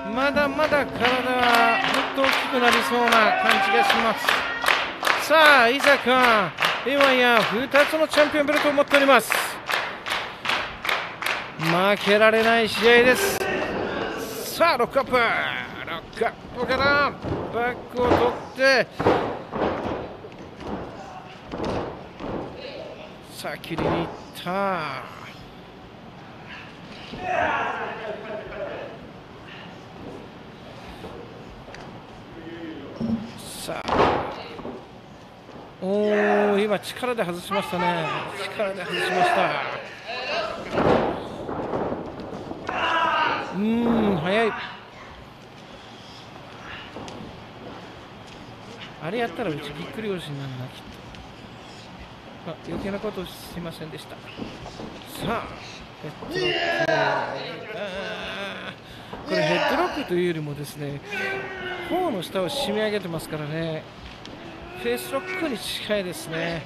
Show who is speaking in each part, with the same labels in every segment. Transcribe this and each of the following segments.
Speaker 1: まだまだ体はもっと大きくなりそうな感じがします。さあ、伊坂、今や2つのチャンピオンベルトを持っております。負けられない試合です。さあ、ロックアップからバックを取ってさあ切りにいった。さあ今力で外しましたね。力で外しました。早い。あれやったらうちぎっくり腰になるな、きっと。余計なことをしませんでした。さあこれヘッドロックというよりもですね、頬の下を締め上げてますからね、フェイスロックに近いですね。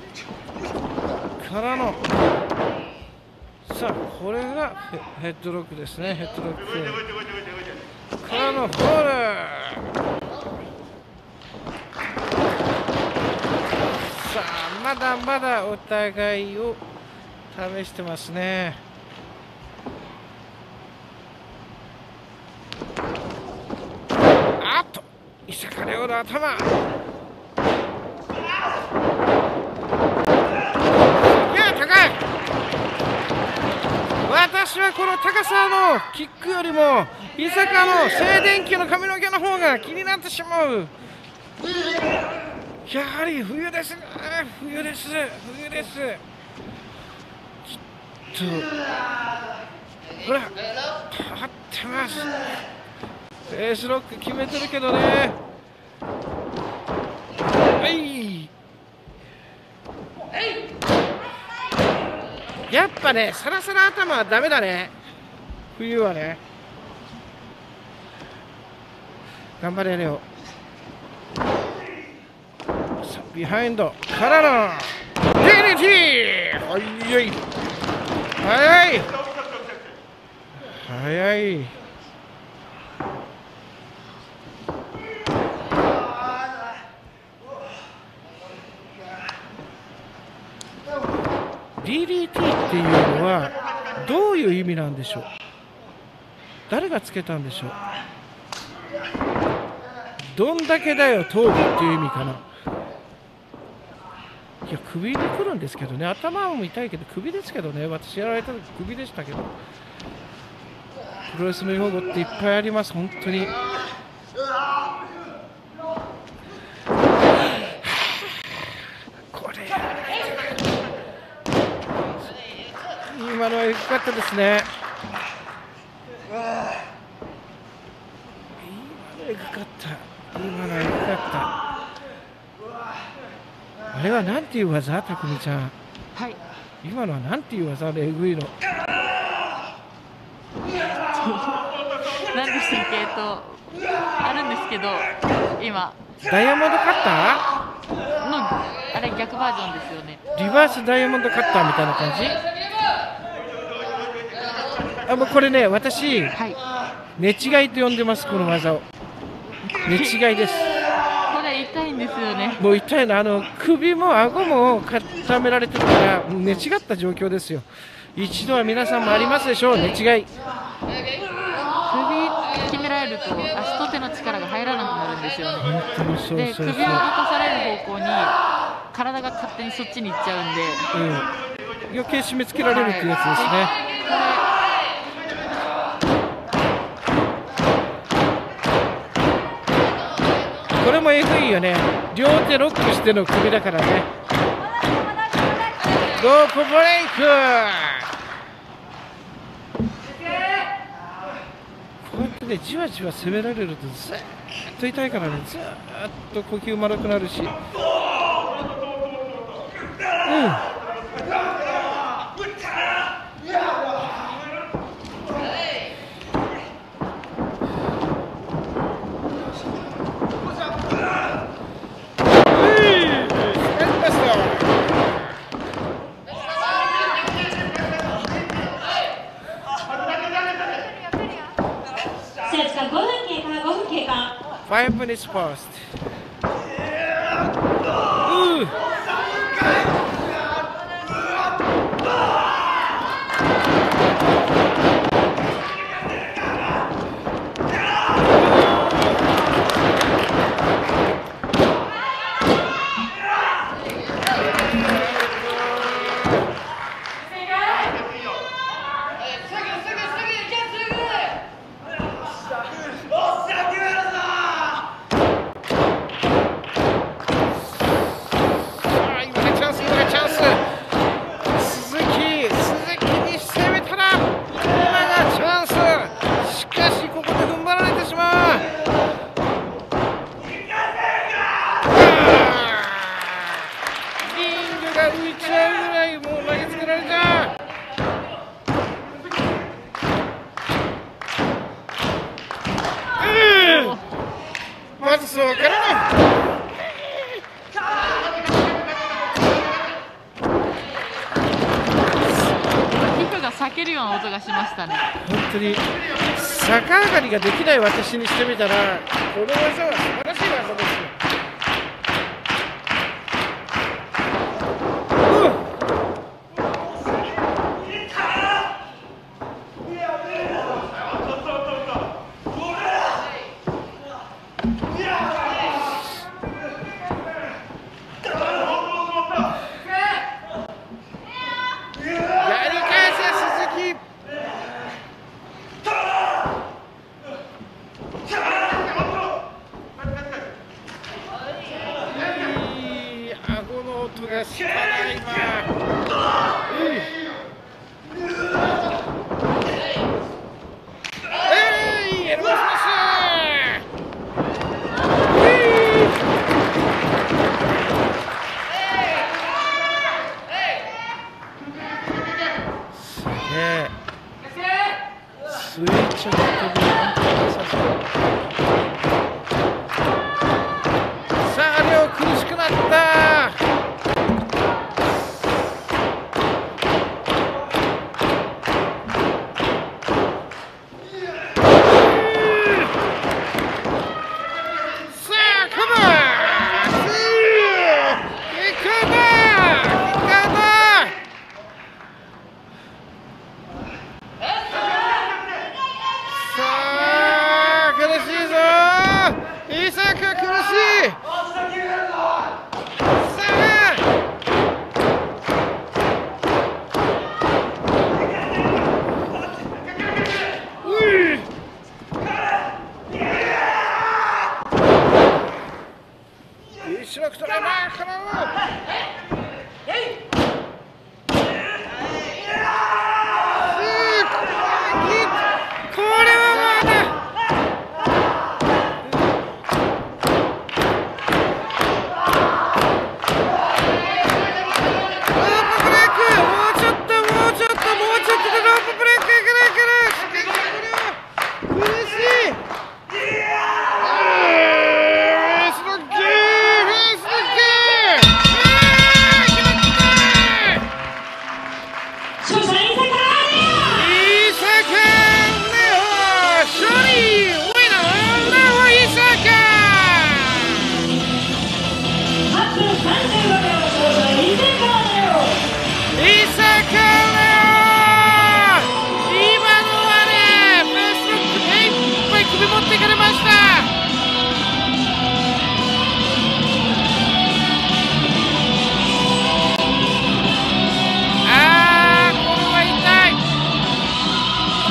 Speaker 1: からのさあこれがヘッドロックですね。ヘッドロックからのフォール。さあまだまだお互いを試してますね。あっと伊坂亮の頭。私はこの高さのキックよりも伊坂の静電気の髪の毛の方が気になってしまう。やはり冬です。冬です。冬です。きっとほら張ってます。フェイスロック決めてるけどね。やっぱね、サラサラ頭はダメだね、冬はね。頑張れレオ。さあビハインドからの DDT。 早い早い早い。DDT っていうのはどういう意味なんでしょう。誰がつけたんでしょう。どんだけだよ頭部っていう意味かな。いや首に来るんですけどね。頭も痛いけど首ですけどね。私やられた時首でしたけど。プロレスの用語っていっぱいあります本当に。これ今のは良かったですね。今のは良かった。今のは良かった。あれはなんていう技、たくみちゃん。
Speaker 2: はい。
Speaker 1: 今のはなんていう技でえぐいの。
Speaker 2: 何でしたっけ、あるんですけど、今。
Speaker 1: ダイヤモンドカッタ
Speaker 2: ーの、あれ逆バージョンですよね。
Speaker 1: リバースダイヤモンドカッターみたいな感じ。もうこれね、私、はい、寝違いと呼んでます、この技を。寝違いです。
Speaker 2: これ痛いんですよね。
Speaker 1: もう痛いの、首も顎も固められてるから、寝違った状況ですよ。一度は皆さんもありますでしょう、寝違い。
Speaker 2: 首決められると足と手の力が入らなくなるんですよね。で、首を動かされる方向に体が勝手にそっちに行っちゃうんで、
Speaker 1: 余計締め付けられるっていうやつですね。これもえぐいよね。両手ロックしての首だからね。ロープブレイク。こうやってね、じわじわ攻められるとずーっと痛いからね、ずーっと呼吸丸くなるし。
Speaker 3: 制時間5分経過、5分経過。
Speaker 1: 5 minutes past. まずそうからね。
Speaker 2: 皮膚が裂けるような音がしましたね。
Speaker 1: 本当に逆上がりができない私にしてみたら、この技は素晴らしい技ですよ。音がしたな今。エルボースマッシュ。スイッチを取ってさあ、両苦しくなった。白く取ればからのこれはまだロープブレイク、もうちょっとでロープブレイクいけないから苦しい。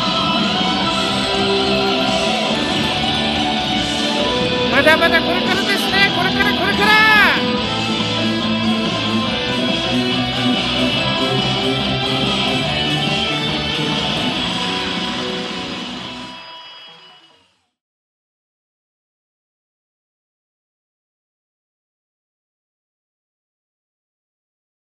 Speaker 1: まだまだこれからです。